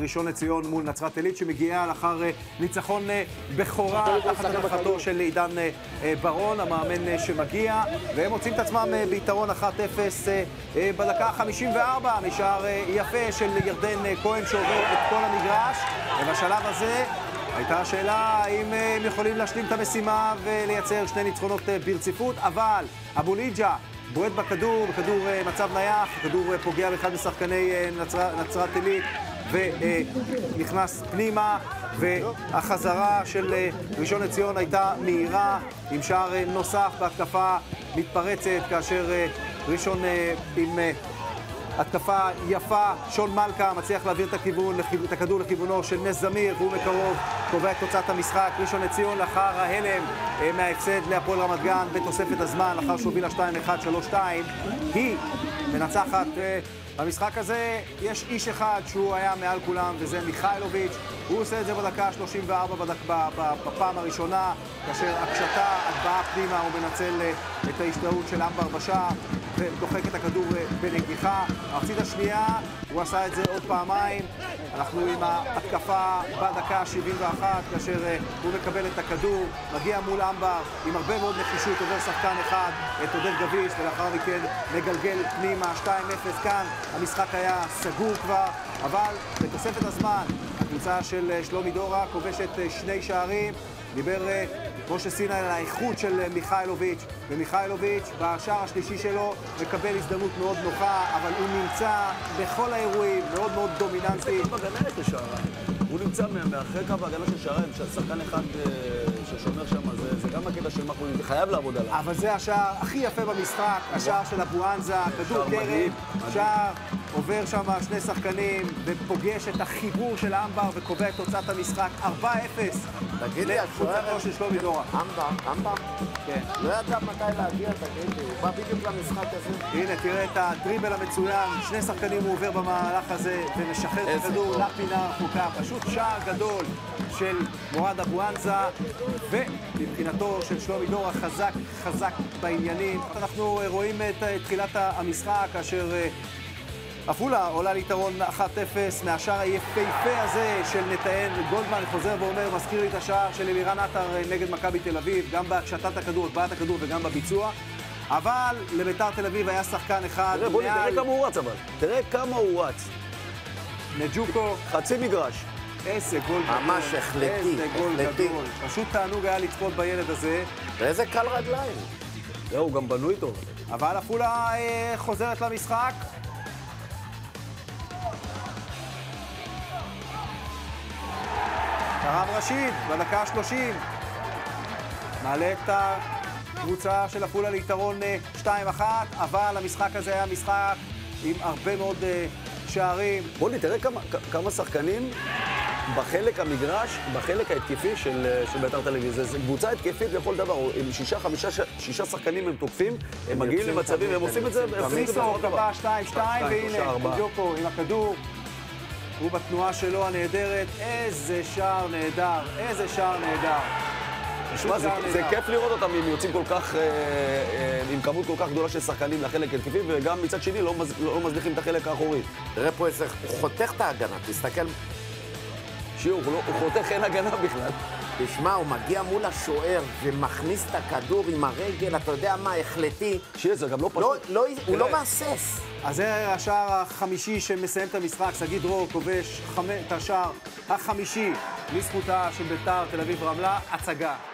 ראשון לציון מול נצרת עילית שמגיעה לאחר ניצחון בכורה תחת הנהגתו של עידן ברון, המאמן שמגיע, והם מוצאים את עצמם ביתרון 1-0 בדקה 54 משער יפה של ירדן כהן שעובר את כל המגרש. ובשלב הזה הייתה השאלה האם הם יכולים להשלים את המשימה ולייצר שני ניצחונות ברציפות, אבל אבו ליג'ה בועט בכדור מצב נייח, הכדור פוגע באחד משחקני נצרת עילית ונכנס פנימה, והחזרה של ראשון לציון הייתה מהירה עם שער נוסף בהתקפה מתפרצת, כאשר ראשון עם התקפה יפה, שון מלכה מצליח להעביר את הכדור לכיוונו של נס זמיר, והוא מקרוב קובע את תוצאת המשחק. ראשון לציון לאחר ההלם מההפסד להפועל רמת גן בתוספת הזמן, לאחר שהובילה 2-1, 3-2, היא מנצחת. במשחק הזה יש איש אחד שהוא היה מעל כולם, וזה מיכאילוביץ'. הוא עושה את זה בדקה 34 בפעם הראשונה, כאשר הקשתה, הטבעה פנימה, הוא מנצל את ההשתאות של אמבר בשער ודוחק את הכדור בנגיחה. במחצית השנייה הוא עשה את זה עוד פעמיים. אנחנו עם ההתקפה בדקה 71, כאשר הוא מקבל את הכדור, מגיע מול אמבר עם הרבה מאוד נחישות, עובר שחקן אחד, את עודד גביש, ולאחר מכן מגלגל פנימה 2-0. כאן המשחק היה סגור כבר, אבל בתוספת הזמן הקבוצה של שלומי דורה כובשת שני שערים. דיבר משה סיני על האיכות של מיכאילוביץ', ומיכאילוביץ' בשער השלישי שלו מקבל הזדמנות מאוד נוחה, אבל הוא נמצא בכל האירועים מאוד מאוד דומיננטי. זה קו הגנה את השער, הוא נמצא מאחרי קו הגנה של שערים, ששחקן אחד ששומר שם, זה גם הקטע של מחמוד, זה חייב לעבוד עליו. אבל זה השער הכי יפה במשחק, השער של אבואנזה, כדור קרן, שער עובר שם שני שחקנים ופוגש את החיבור של אמבר וקובע את תוצאת המשחק 4-0. תגיד לי, לקבוצתו של שלומי דורה. אמבר? כן. לא ידע מתי להגיע, תגיד לי, הוא בא בדיוק למשחק הזה. הנה, תראה את הדריבל המצוין, שני שחקנים הוא עובר במהלך הזה ומשחרר את הכדור לפינה רחוקה. פשוט שער גדול של מורד אבואנזה, ומבחינתו של שלומי דורה חזק בעניינים. אנחנו רואים את תחילת המשחק, כאשר עפולה עולה ליתרון 1-0 מהשער היפהפה הזה של נתנאל גולדמן. חוזר ואומר, מזכיר לי את השער של אלירן עטר נגד מכבי תל אביב, גם בהקשתת הכדור, הטבעת הכדור וגם בביצוע. אבל לביתר תל אביב היה שחקן אחד. תראה כמה הוא רץ, אבל תראה כמה הוא רץ. נג'וקו, חצי מגרש. איזה גול גדול. ממש החלטי, איזה גול גדול. פשוט תענוג היה לצפות בילד הזה. ואיזה קל רגליים. זהו, הוא גם בנוי טוב. אבל עפולה חוזרת למשחק. קרב רשיד בדקה 30 מעלה את הקבוצה של עפולה ליתרון 2-1, אבל המשחק הזה היה משחק עם הרבה מאוד שערים. בוא תראה כמה שחקנים בחלק המגרש, בחלק ההתקפי של ביתר תל אביב. זו קבוצה התקפית לכל דבר, עם 6 שחקנים הם תוקפים, הם מגיעים למצבים, הם עושים את זה. פיסו קבע 2-2, והנה נג'וקו עם הכדור. הוא בתנועה שלו הנהדרת, איזה שער נהדר, איזה שער נהדר. תשמע, זה כיף לראות אותם אם יוצאים כל כך, עם כמות כל כך גדולה של שחקנים לחלק התקפי, וגם מצד שני לא מזניחים את החלק האחורי. תראה פה איזה, הוא חותך את ההגנה, תסתכל. שיעור, הוא חותך, אין הגנה בכלל. תשמע, הוא מגיע מול השוער ומכניס את הכדור עם הרגל, אתה יודע מה, החלטי. זה גם לא פשוט. הוא לא מהסס. אז זה השער החמישי שמסיים את המשחק. שגיא דרור כובש את השער החמישי לזכותה של ביתר תל אביב רמלה. הצגה.